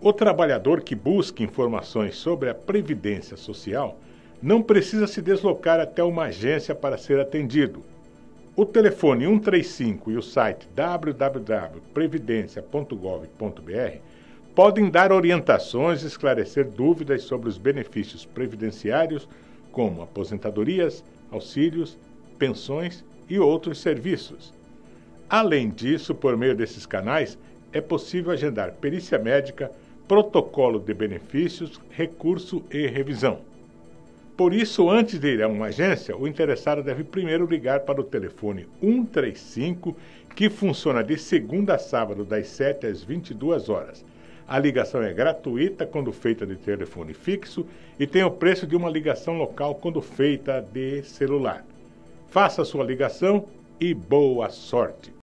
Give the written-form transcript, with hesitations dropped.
O trabalhador que busca informações sobre a Previdência Social não precisa se deslocar até uma agência para ser atendido. O telefone 135 e o site www.previdencia.gov.br podem dar orientações e esclarecer dúvidas sobre os benefícios previdenciários, como aposentadorias, auxílios, pensões e outros serviços. Além disso, por meio desses canais, é possível agendar perícia médica, protocolo de benefícios, recurso e revisão. Por isso, antes de ir a uma agência, o interessado deve primeiro ligar para o telefone 135, que funciona de segunda a sábado, das 7 às 22 horas. A ligação é gratuita quando feita de telefone fixo e tem o preço de uma ligação local quando feita de celular. Faça sua ligação e boa sorte!